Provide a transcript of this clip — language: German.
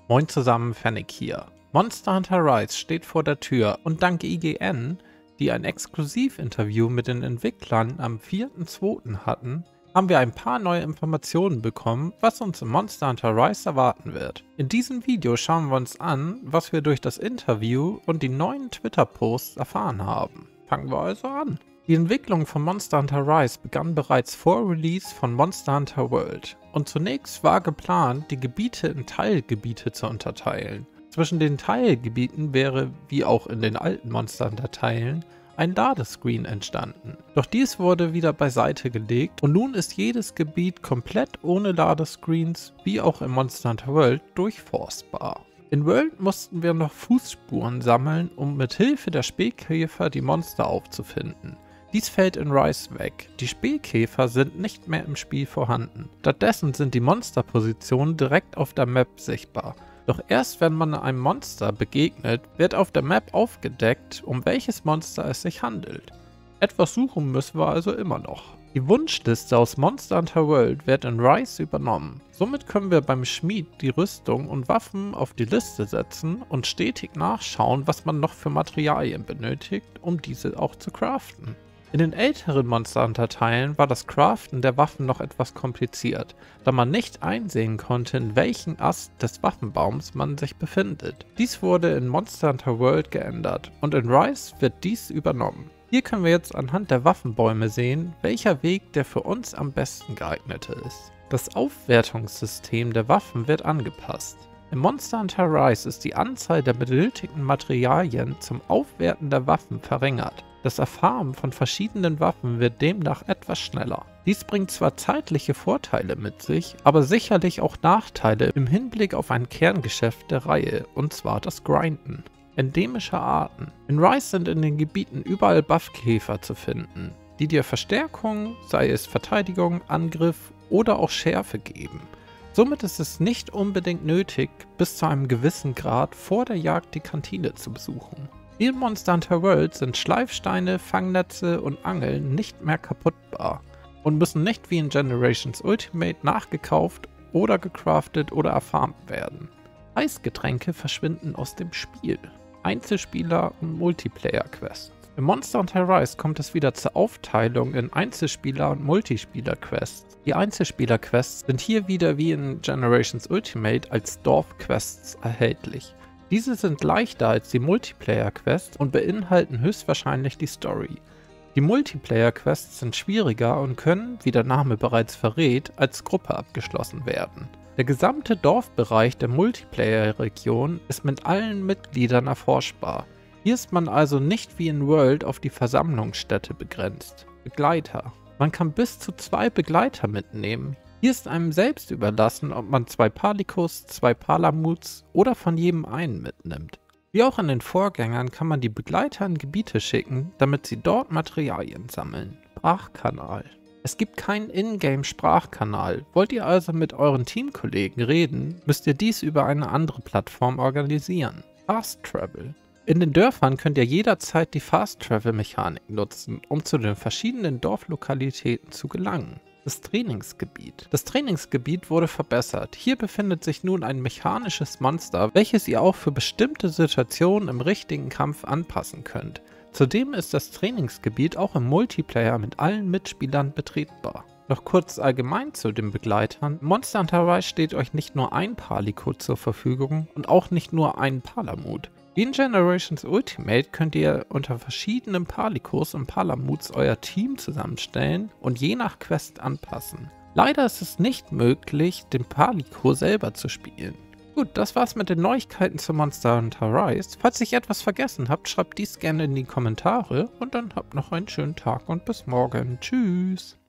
Moin zusammen, Fennec hier. Monster Hunter Rise steht vor der Tür und dank IGN, die ein Exklusivinterview mit den Entwicklern am 4.2. hatten, haben wir ein paar neue Informationen bekommen, was uns im Monster Hunter Rise erwarten wird. In diesem Video schauen wir uns an, was wir durch das Interview und die neuen Twitter-Posts erfahren haben. Fangen wir also an. Die Entwicklung von Monster Hunter Rise begann bereits vor Release von Monster Hunter World und zunächst war geplant, die Gebiete in Teilgebiete zu unterteilen. Zwischen den Teilgebieten wäre, wie auch in den alten Monster Hunter Teilen, ein Ladescreen entstanden. Doch dies wurde wieder beiseite gelegt und nun ist jedes Gebiet komplett ohne Ladescreens, wie auch in Monster Hunter World, durchforstbar. In World mussten wir noch Fußspuren sammeln, um mit Hilfe der Spähkäfer die Monster aufzufinden. Dies fällt in Rise weg. Die Spähkäfer sind nicht mehr im Spiel vorhanden. Stattdessen sind die Monsterpositionen direkt auf der Map sichtbar. Doch erst wenn man einem Monster begegnet, wird auf der Map aufgedeckt, um welches Monster es sich handelt. Etwas suchen müssen wir also immer noch. Die Wunschliste aus Monster Hunter World wird in Rise übernommen. Somit können wir beim Schmied die Rüstung und Waffen auf die Liste setzen und stetig nachschauen, was man noch für Materialien benötigt, um diese auch zu craften. In den älteren Monster Hunter Teilen war das Craften der Waffen noch etwas kompliziert, da man nicht einsehen konnte, in welchem Ast des Waffenbaums man sich befindet. Dies wurde in Monster Hunter World geändert und in Rise wird dies übernommen. Hier können wir jetzt anhand der Waffenbäume sehen, welcher Weg der für uns am besten geeignete ist. Das Aufwertungssystem der Waffen wird angepasst. Im Monster Hunter Rise ist die Anzahl der benötigten Materialien zum Aufwerten der Waffen verringert. Das Erfarmen von verschiedenen Waffen wird demnach etwas schneller. Dies bringt zwar zeitliche Vorteile mit sich, aber sicherlich auch Nachteile im Hinblick auf ein Kerngeschäft der Reihe, und zwar das Grinden. Endemische Arten. In Rise sind in den Gebieten überall Buffkäfer zu finden, die dir Verstärkung, sei es Verteidigung, Angriff oder auch Schärfe geben. Somit ist es nicht unbedingt nötig, bis zu einem gewissen Grad vor der Jagd die Kantine zu besuchen. In Monster Hunter World sind Schleifsteine, Fangnetze und Angeln nicht mehr kaputtbar und müssen nicht wie in Generations Ultimate nachgekauft oder gecraftet oder erfarmt werden. Eisgetränke verschwinden aus dem Spiel. Einzelspieler und Multiplayer-Quests. Im Monster Hunter Rise kommt es wieder zur Aufteilung in Einzelspieler- und Multispieler-Quests. Die Einzelspieler-Quests sind hier wieder wie in Generations Ultimate als Dorf-Quests erhältlich. Diese sind leichter als die Multiplayer-Quests und beinhalten höchstwahrscheinlich die Story. Die Multiplayer-Quests sind schwieriger und können, wie der Name bereits verrät, als Gruppe abgeschlossen werden. Der gesamte Dorfbereich der Multiplayer-Region ist mit allen Mitgliedern erforschbar. Hier ist man also nicht wie in World auf die Versammlungsstätte begrenzt. Begleiter. Man kann bis zu 2 Begleiter mitnehmen. Hier ist einem selbst überlassen, ob man 2 Palicos, 2 Palamuts oder von jedem einen mitnimmt. Wie auch in den Vorgängern kann man die Begleiter in Gebiete schicken, damit sie dort Materialien sammeln. Sprachkanal. Es gibt keinen Ingame-Sprachkanal. Wollt ihr also mit euren Teamkollegen reden, müsst ihr dies über eine andere Plattform organisieren. Fast Travel. In den Dörfern könnt ihr jederzeit die Fast Travel-Mechanik nutzen, um zu den verschiedenen Dorflokalitäten zu gelangen. Das Trainingsgebiet. Das Trainingsgebiet wurde verbessert. Hier befindet sich nun ein mechanisches Monster, welches ihr auch für bestimmte Situationen im richtigen Kampf anpassen könnt. Zudem ist das Trainingsgebiet auch im Multiplayer mit allen Mitspielern betretbar. Noch kurz allgemein zu den Begleitern. Monster Hunter Rise steht euch nicht nur ein Palico zur Verfügung und auch nicht nur ein Palamut. Wie in Generations Ultimate könnt ihr unter verschiedenen Palicos und Palamuts euer Team zusammenstellen und je nach Quest anpassen. Leider ist es nicht möglich, den Palico selber zu spielen. Gut, das war's mit den Neuigkeiten zu Monster Hunter Rise. Falls ich etwas vergessen habt, schreibt dies gerne in die Kommentare und dann habt noch einen schönen Tag und bis morgen. Tschüss!